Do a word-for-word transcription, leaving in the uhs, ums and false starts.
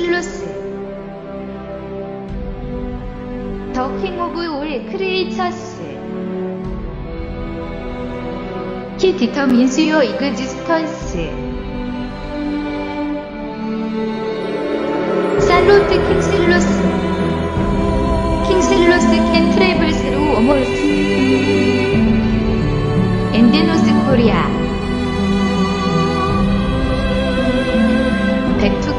슬로스 더 킹 오브 올 크리에이처스 키 디터민스 유어 이그지스턴스 살로트 킹슬로스 킹슬로스 캔 트래블 스루 워몰스 엔데노스 코리아 백투